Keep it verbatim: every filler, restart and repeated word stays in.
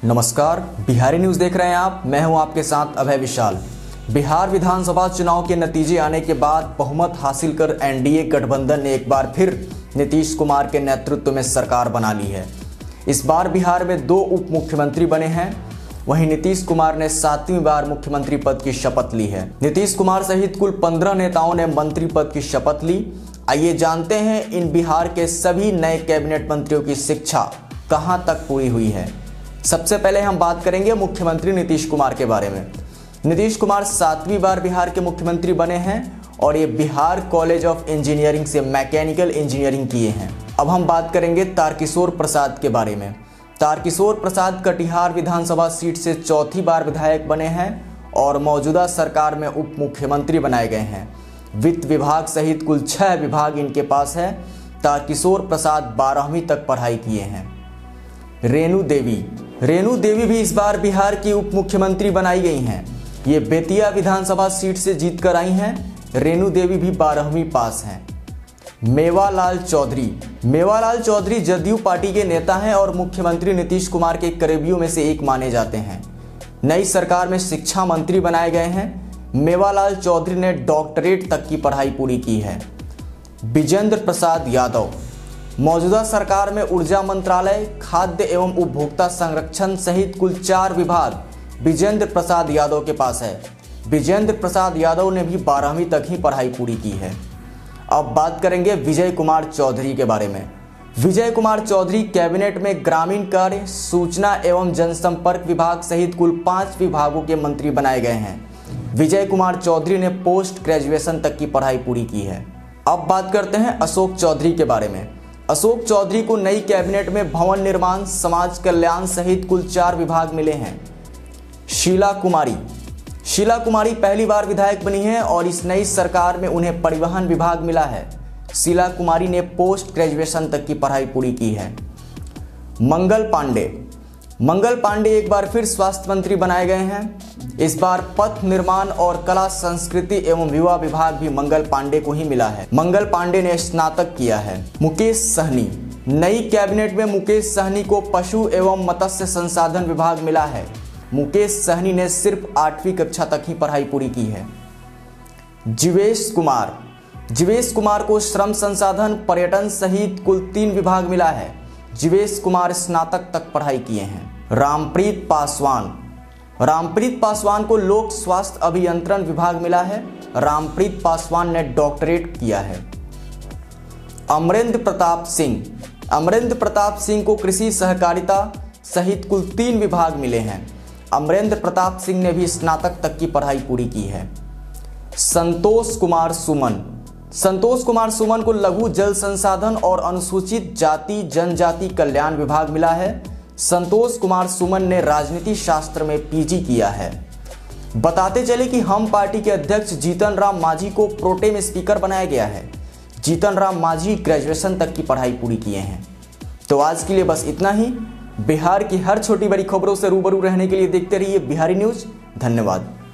नमस्कार, बिहारी न्यूज़ देख रहे हैं आप। मैं हूं आपके साथ अभय विशाल। बिहार विधानसभा चुनाव के नतीजे आने के बाद बहुमत हासिल कर एनडीए गठबंधन ने एक बार फिर नीतीश कुमार के नेतृत्व में सरकार बना ली है। इस बार बिहार में दो उप मुख्यमंत्री बने हैं। वहीं नीतीश कुमार ने सातवीं बार मुख्यमंत्री पद की शपथ ली है। नीतीश कुमार सहित कुल पंद्रह नेताओं ने मंत्री पद की शपथ ली। आइए जानते हैं इन बिहार के सभी नए कैबिनेट मंत्रियों की शिक्षा कहां तक पूरी हुई है। सबसे पहले हम बात करेंगे मुख्यमंत्री नीतीश कुमार के बारे में। नीतीश कुमार सातवीं बार बिहार के मुख्यमंत्री बने हैं और ये बिहार कॉलेज ऑफ इंजीनियरिंग से मैकेनिकल इंजीनियरिंग किए हैं। अब हम बात करेंगे तारकिशोर प्रसाद के बारे में। तारकिशोर प्रसाद कटिहार विधानसभा सीट से चौथी बार विधायक बने हैं और मौजूदा सरकार में उप मुख्यमंत्री बनाए गए हैं। वित्त विभाग सहित कुल छह विभाग इनके पास है। तारकिशोर प्रसाद बारहवीं तक पढ़ाई किए हैं। रेणु देवी रेणु देवी भी इस बार बिहार की उप मुख्यमंत्री बनाई गई हैं। ये बेतिया विधानसभा सीट से जीत कर आई हैं। रेणु देवी भी बारहवीं पास हैं। मेवालाल चौधरी मेवालाल चौधरी जदयू पार्टी के नेता हैं और मुख्यमंत्री नीतीश कुमार के करीबियों में से एक माने जाते हैं। नई सरकार में शिक्षा मंत्री बनाए गए हैं। मेवालाल चौधरी ने डॉक्टरेट तक की पढ़ाई पूरी की है। विजेंद्र प्रसाद यादव मौजूदा सरकार में ऊर्जा मंत्रालय, खाद्य एवं उपभोक्ता संरक्षण सहित कुल चार विभाग विजेंद्र प्रसाद यादव के पास है। विजेंद्र प्रसाद यादव ने भी बारहवीं तक ही पढ़ाई पूरी की है। अब बात करेंगे विजय कुमार चौधरी के बारे में। विजय कुमार चौधरी कैबिनेट में ग्रामीण कार्य, सूचना एवं जनसंपर्क विभाग सहित कुल पांच विभागों के मंत्री बनाए गए हैं। विजय कुमार चौधरी ने पोस्ट ग्रेजुएशन तक की पढ़ाई पूरी की है। अब बात करते हैं अशोक चौधरी के बारे में। अशोक चौधरी को नई कैबिनेट में भवन निर्माण, समाज कल्याण सहित कुल चार विभाग मिले हैं। शीला कुमारी शीला कुमारी पहली बार विधायक बनी है और इस नई सरकार में उन्हें परिवहन विभाग मिला है। शीला कुमारी ने पोस्ट ग्रेजुएशन तक की पढ़ाई पूरी की है। मंगल पांडे मंगल पांडे एक बार फिर स्वास्थ्य मंत्री बनाए गए हैं। इस बार पथ निर्माण और कला संस्कृति एवं युवा विभाग भी मंगल पांडे को ही मिला है। मंगल पांडे ने स्नातक किया है। मुकेश सहनी नई कैबिनेट में मुकेश सहनी को पशु एवं मत्स्य संसाधन विभाग मिला है। मुकेश सहनी ने सिर्फ आठवीं कक्षा तक ही पढ़ाई पूरी की है। जीवेश कुमार जीवेश कुमार को श्रम संसाधन, पर्यटन सहित कुल तीन विभाग मिला है। जीवेश कुमार स्नातक तक पढ़ाई किए हैं। रामप्रीत पासवान रामप्रीत पासवान को लोक स्वास्थ्य अभियंत्रण विभाग मिला है। रामप्रीत पासवान ने डॉक्टरेट किया है। अमरेंद्र प्रताप सिंह अमरेंद्र प्रताप सिंह को कृषि सहकारिता सहित कुल तीन विभाग मिले हैं। अमरेंद्र प्रताप सिंह ने भी स्नातक तक की पढ़ाई पूरी की है। संतोष कुमार सुमन संतोष कुमार सुमन को लघु जल संसाधन और अनुसूचित जाति जनजाति कल्याण विभाग मिला है। संतोष कुमार सुमन ने राजनीति शास्त्र में पीजी किया है। बताते चले कि हम पार्टी के अध्यक्ष जीतन राम मांझी को प्रोटेम स्पीकर बनाया गया है। जीतन राम मांझी ग्रेजुएशन तक की पढ़ाई पूरी किए हैं। तो आज के लिए बस इतना ही। बिहार की हर छोटी बड़ी खबरों से रूबरू रहने के लिए देखते रहिए बिहारी न्यूज़। धन्यवाद।